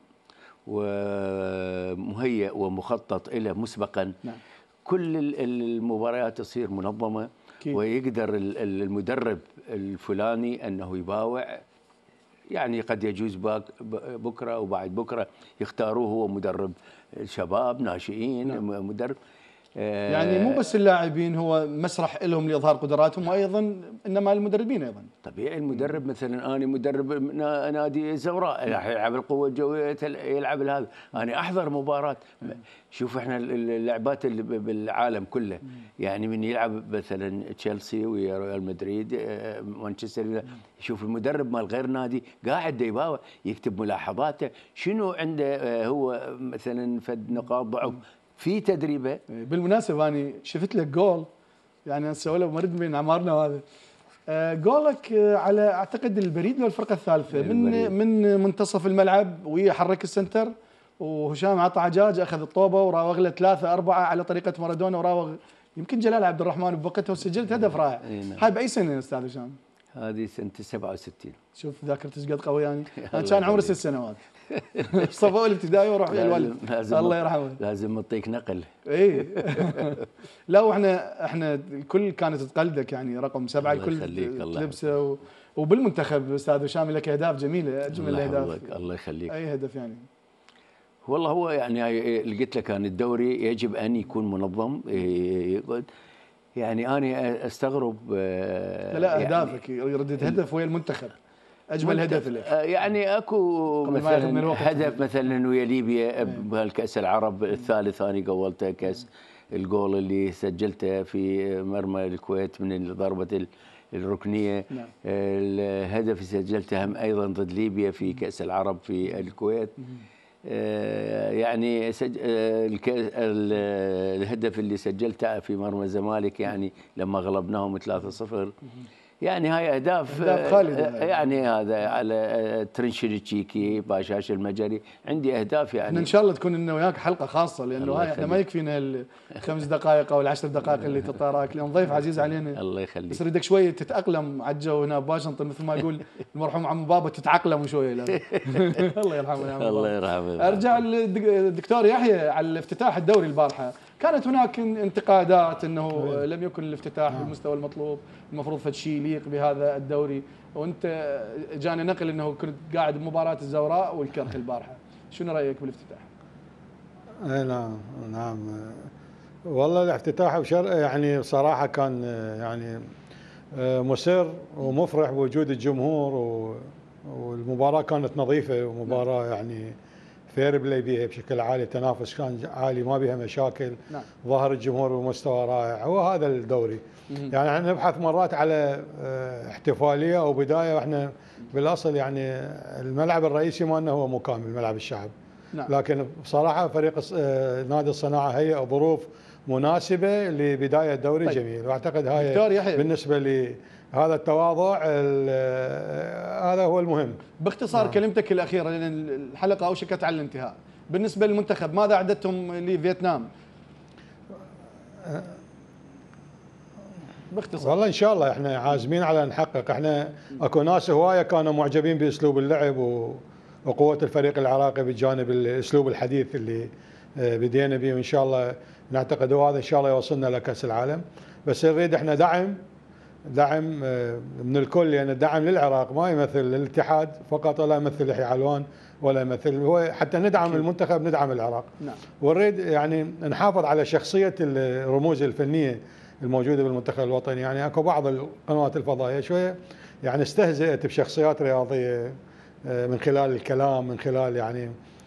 ومهيئ ومخطط له مسبقا، نعم. كل المباريات تصير منظمة كي. ويقدر المدرب الفلاني أنه يباوع، يعني قد يجوز بكرة وبعد بكرة يختاروه هو مدرب شباب ناشئين، نعم. مدرب يعني مو بس اللاعبين هو مسرح لهم لإظهار قدراتهم، وأيضا إنما المدربين أيضا. طبيعي المدرب مثلا أنا مدرب نادي الزوراء راح يلعب القوة الجوية، يلعب هذا، أنا أحضر مباراة. شوف احنا اللعبات اللي بالعالم كله، يعني من يلعب مثلا تشيلسي ويا ريال مدريد مانشستر، شوف المدرب مال غير نادي قاعد يباوع يكتب ملاحظاته، شنو عنده هو مثلا فد نقاط ضعف في تدريبه. بالمناسبه انا شفت لك جول، يعني هسه ولا مرد من عمارنا هذا، جولك على اعتقد البريد والفرقه الثالثه من من منتصف الملعب ويحرك السنتر، وهشام عطا حجاج اخذ الطوبه وراوغ له ثلاثه اربعه على طريقه مارادونا، وراوغ يمكن جلال عبد الرحمن بوقتها وسجلت هدف رائع. هاي باي سنه استاذ هشام؟ هذه سنه سبعة وستين. شوف ذاكرتي ايش قد قوي يعني. انا كان عمري ست سنوات صف اول ابتدائي واروح ويا الوالد الله يرحمه. لازم نعطيك نقل. اي لا، واحنا احنا الكل كانت تقلدك، يعني رقم سبعه الكل تلبسه و... وبالمنتخب استاذ هشام لك اهداف جميله، اجمل الاهداف. الله يخليك. اي هدف يعني. والله هو يعني اللي قلت لك كان الدوري يجب ان يكون منظم، يعني انا استغرب. لا لا اهدافك يعني ردت هدف ويا المنتخب، اجمل هدف لك. يعني اكو مثلا هدف مثلا ويا ليبيا بهالكاس العرب الثالث، انا قولته كاس الجول اللي سجلته في مرمى الكويت من ضربه الركنيه. نعم. الهدف اللي سجلته هم ايضا ضد ليبيا في كاس العرب في الكويت. يعني سج... الهدف اللي سجلته في مرمى الزمالك يعني لما غلبناهم ثلاثة صفر، يعني هاي اهداف يعني هذا على ترنشل تشيكي باشاش المجري، عندي اهداف يعني. احنا ان شاء الله تكون لنا وياك حلقه خاصه، لانه هاي احنا ما يكفينا الخمس دقائق او العشر دقائق اللي تطاراك، لان ضيف عزيز علينا. الله يخليك. بس اريدك شويه تتاقلم على الجو هنا بواشنطن، مثل ما يقول المرحوم عم بابا، تتعقلم شويه. الله يرحمه يا عم. الله يرحمه. ارجع للدكتور يحيى على الافتتاح الدوري البارحه، كانت هناك انتقادات انه لم يكن الافتتاح بالمستوى المطلوب، المفروض فد شيء يليق بهذا الدوري، وانت جانا نقل انه كنت قاعد بمباراه الزوراء والكرخ البارحه، شنو رايك بالافتتاح؟ اي نعم نعم والله الافتتاح بشر يعني بصراحه كان يعني مسر ومفرح بوجود الجمهور، والمباراه كانت نظيفه ومباراه يعني فير بلاي بيها بشكل عالي، التنافس كان عالي ما بها مشاكل. نعم. ظهر الجمهور بمستوى رائع، هو هذا الدوري. يعني احنا نبحث مرات على احتفاليه او بدايه، واحنا بالاصل يعني الملعب الرئيسي مالنا هو مكامل ملعب الشعب. نعم. لكن بصراحه فريق نادي الصناعه هيئ ظروف مناسبه لبدايه دوري طيب. جميل، واعتقد هاي بالنسبه لي هذا التواضع هذا هو المهم. باختصار نعم. كلمتك الاخيره لان الحلقه اوشكت على الانتهاء، بالنسبه للمنتخب ماذا اعددتم لفيتنام؟ باختصار. والله ان شاء الله احنا عازمين على نحقق، احنا اكو ناس هوايه كانوا معجبين باسلوب اللعب وقوه الفريق العراقي بجانب الاسلوب الحديث اللي بدينا به، وان شاء الله نعتقد هذا ان شاء الله يوصلنا لكاس العالم. بس نريد احنا دعم دعم من الكل، لان يعني الدعم للعراق ما يمثل الاتحاد فقط، ولا يمثل يحيى علوان، ولا يمثل هو حتى ندعم أكيد. المنتخب ندعم العراق. نعم. ونريد يعني نحافظ على شخصيه الرموز الفنيه الموجوده بالمنتخب الوطني. يعني اكو بعض القنوات الفضائيه شويه يعني استهزأت بشخصيات رياضيه من خلال الكلام، من خلال يعني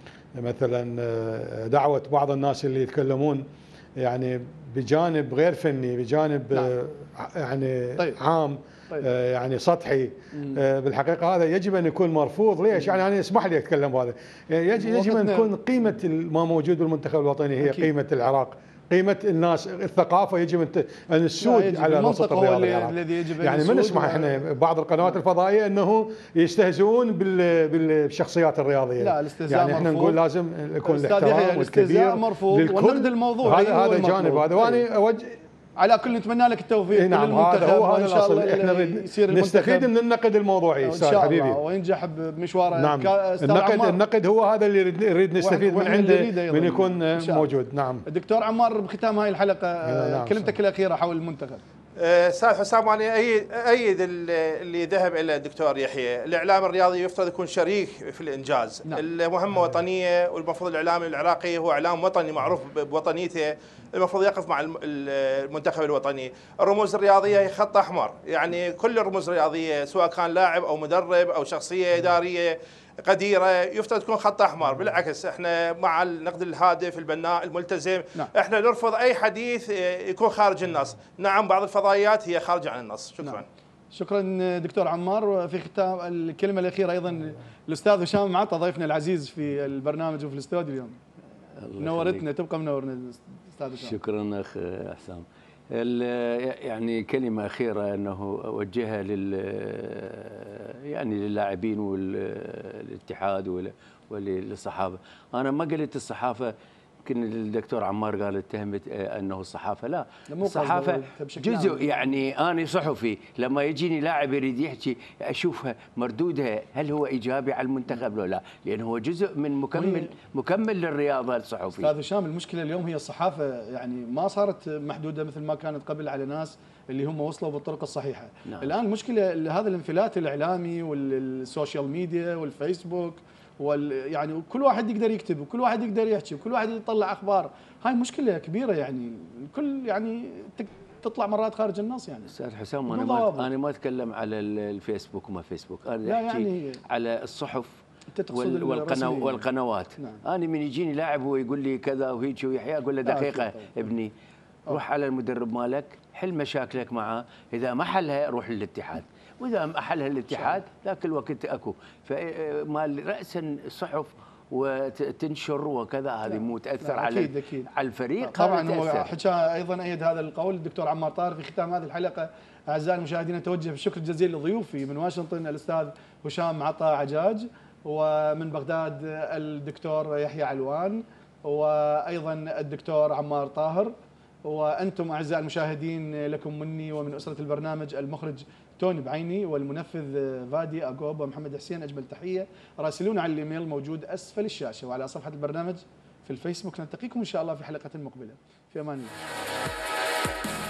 مثلا دعوه بعض الناس اللي يتكلمون يعني بجانب غير فني، بجانب نعم. يعني طيب. عام طيب. يعني سطحي. مم. بالحقيقه هذا يجب ان يكون مرفوض. ليش؟ يعني انا اسمح لي اتكلم بهذا، يجب ان تكون قيمه ما موجود بالمنتخب الوطني هي أكيد. قيمه العراق، قيمه الناس، الثقافه يجب ان السود على الوسط الرياضي الذي يجب أن يعني ما نسمح احنا بعض القنوات الفضائيه انه يستهزئون بالشخصيات الرياضيه. لا الاستهزاء يعني احنا مرفوض. نقول لازم يكون الاحترام والكبير مرفوض والنقد الموضوعي هذا هذا جانب هذا. وانا اوجه على كل نتمنى لك التوفيق. نعم هذا هو هذا الاصل، احنا نستفيد من النقد الموضوعي استاذ حبيبي وينجح بمشواره. نعم. النقد النقد هو هذا اللي نريد نستفيد من عنده من يكون موجود. نعم. الدكتور عمار بختام هاي الحلقه نعم. كلمتك الاخيره حول المنتخب. استاذ حسام انا ايد ايد اللي ذهب الى الدكتور يحيى، الاعلام الرياضي يفترض يكون شريك في الانجاز. نعم. المهمه وطنيه، والمفروض الاعلام العراقي هو اعلام وطني معروف بوطنيته، المفروض يقف مع المنتخب الوطني. الرموز الرياضيه هي خط احمر، يعني كل الرموز الرياضيه سواء كان لاعب او مدرب او شخصيه اداريه قديره يفترض تكون خط احمر. بالعكس احنا مع النقد الهادف البناء الملتزم. نعم. احنا نرفض اي حديث يكون خارج النص. نعم بعض الفضائيات هي خارجه عن النص. شكرا. نعم. شكرا دكتور عمار. وفي ختام الكلمه الاخيره ايضا الاستاذ هشام معطى ضيفنا العزيز في البرنامج وفي الاستوديو اليوم. نورتنا، تبقى منورنا استاذ هشام. شكرا اخ حسام. يعني كلمة أخيرة أنه أوجهها لل يعني للاعبين والاتحاد وللصحافة. أنا ما قلت الصحافة، يمكن الدكتور عمار قال اتهمت انه الصحافه، لا الصحافه جزء، يعني انا صحفي لما يجيني لاعب يريد يحكي اشوفها مردودها هل هو ايجابي على المنتخب لو لا، لانه هو جزء من مكمل مكمل للرياضه الصحفي. استاذ هشام المشكله اليوم هي الصحافه يعني ما صارت محدوده مثل ما كانت قبل على ناس اللي هم وصلوا بالطرق الصحيحه. نعم. الان مشكله هذا الانفلات الاعلامي والسوشيال ميديا والفيسبوك وال يعني كل واحد يقدر يكتب وكل واحد يقدر يحكي وكل واحد يطلع اخبار، هاي مشكله كبيره يعني الكل يعني تطلع مرات خارج النص. يعني استاذ حسام انا ما انا ما اتكلم على الفيسبوك وما فيسبوك، انا احكي يعني على الصحف والقنو والقنوات. نعم. انا من يجيني لاعب هو يقول لي كذا وهيك ويحيى اقول له دقيقه ابني روح على المدرب مالك حل مشاكلك معه، اذا ما حلها روح للاتحاد، واذا ما حلها الاتحاد ذاك الوقت اكو فمال راسا الصحف وتنشر وكذا، هذه مو تاثر على أكيد أكيد. على الفريق. طبعا هو حكى ايضا ايد هذا القول الدكتور عمار طاهر. في ختام هذه الحلقه اعزائي المشاهدين اتوجه بالشكر الجزيل لضيوفي من واشنطن الاستاذ هشام معطى عجاج، ومن بغداد الدكتور يحيى علوان، وايضا الدكتور عمار طاهر. وانتم اعزائي المشاهدين لكم مني ومن اسره البرنامج المخرج توني بعيني والمنفذ فادي اقوب ومحمد حسين اجمل تحيه. راسلونا على الايميل موجود اسفل الشاشه وعلى صفحه البرنامج في الفيسبوك. نلتقيكم ان شاء الله في حلقه مقبله. في امان الله.